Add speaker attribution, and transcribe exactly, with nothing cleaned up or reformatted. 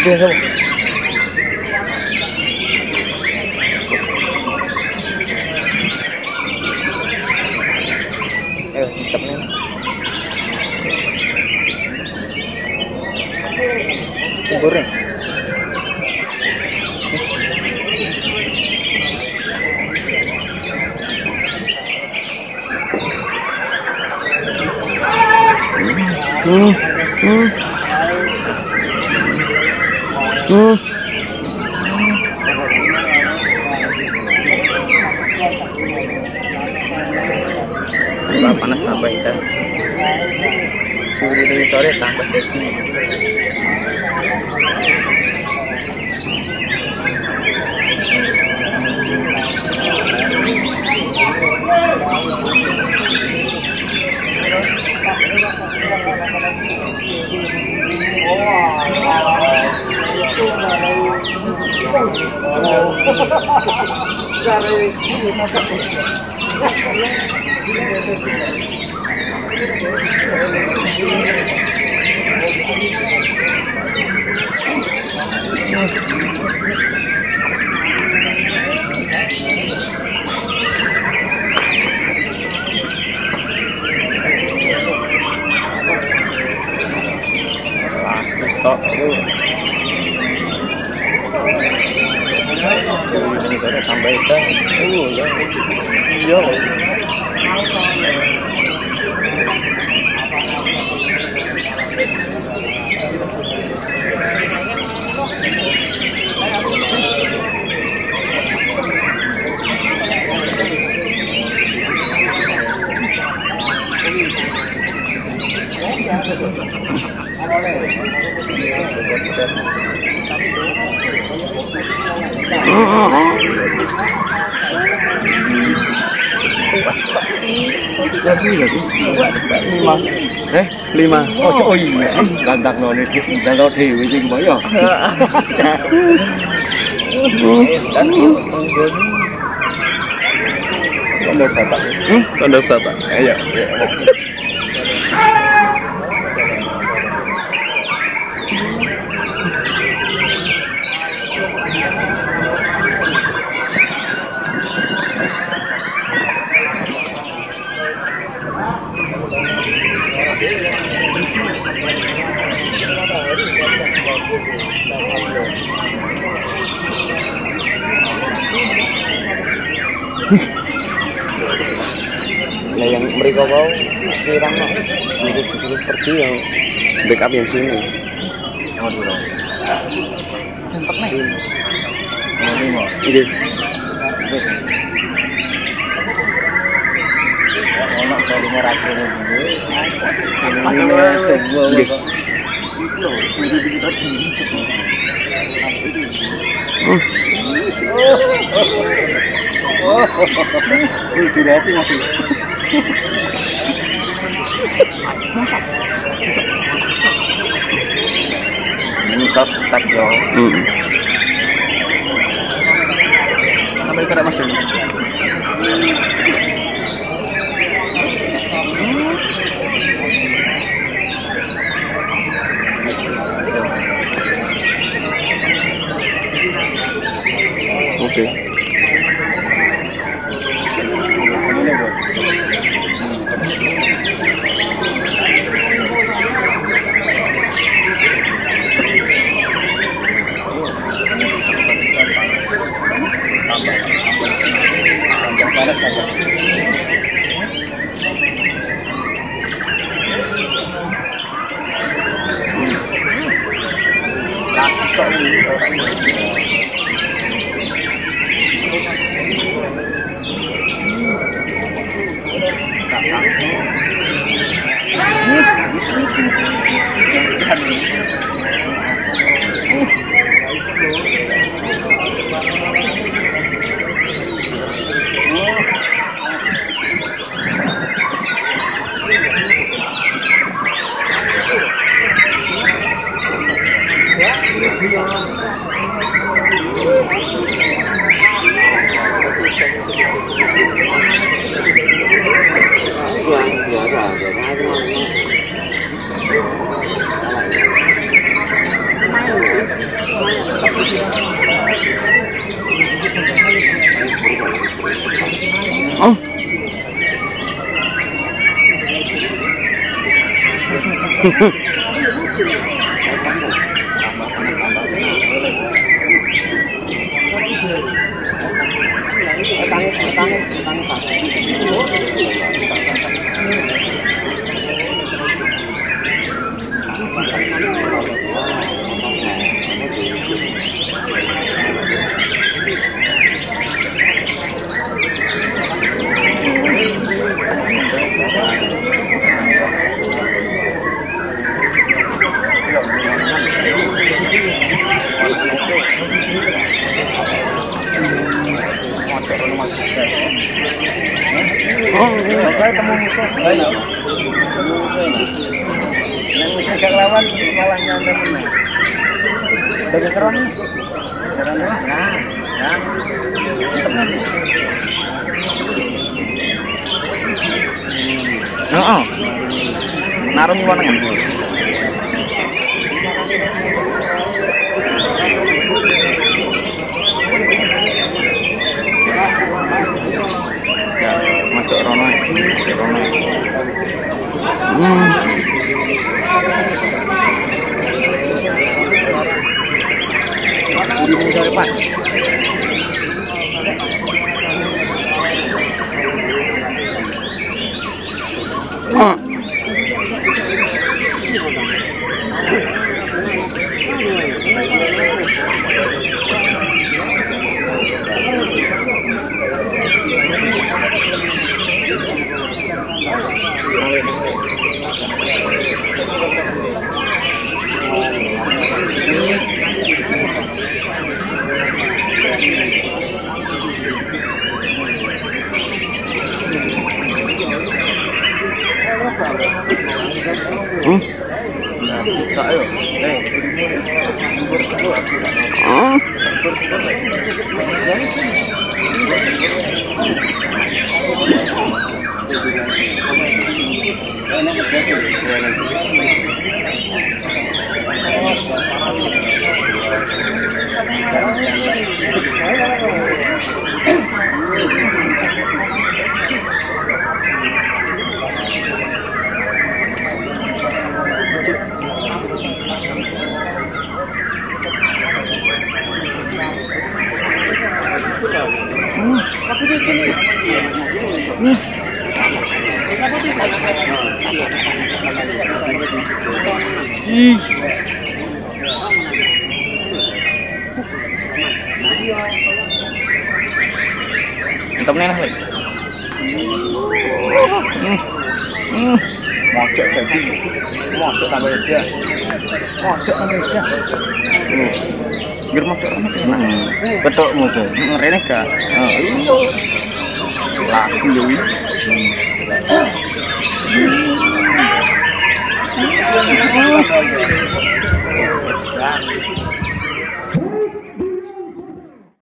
Speaker 1: Dia sama. Eh, cepnya. Sempurna. Hmm. Hmm. Hmm. Panas tambah ikan. Suhu ini sore tambah daging. Tok itu ini ada tambah ikan. Oh ya, iya.
Speaker 2: Lima. Eh, lima. Oh, oh iya sih. Gandak nol itu, gandak dewi itu gimana? Tanda bapak. Hmm, tanda bapak. Ayo.
Speaker 1: Nah yang mereka mau kirang no, untuk disuruh pergi yang backup yang sini.
Speaker 2: Oh dulu.
Speaker 1: Centok nih.
Speaker 2: Mau lima.
Speaker 1: Iya.
Speaker 2: Anak dari merata ini.
Speaker 1: Ini terbang.
Speaker 2: Oh. Oh. Itu berarti masih.
Speaker 1: Masak.
Speaker 2: Ini sos ketat yo.
Speaker 1: Hmm.
Speaker 2: Tambah ikan mas dulu.
Speaker 1: Oke.
Speaker 2: Oh, kalau temu musuh, banyak. Temu musuh, nah musuh gak lawan malah nyampe menang. Bagi seron, seron lah, nah, nah, oh, naruh di mana kan? Masuk rono, masuk rono. Hmm. Di sini pas. Ah. Hmm? Nah, ayo. Eh, ah. Ih. Mantap nih lah. Hmm. Hmm. Mocok tadi. Mocok tambah aja. Mocok tambah aja. Hmm. Biar mocok rame tenang. Betul musuh. Ngene gak? Oh, iya. Laku yo.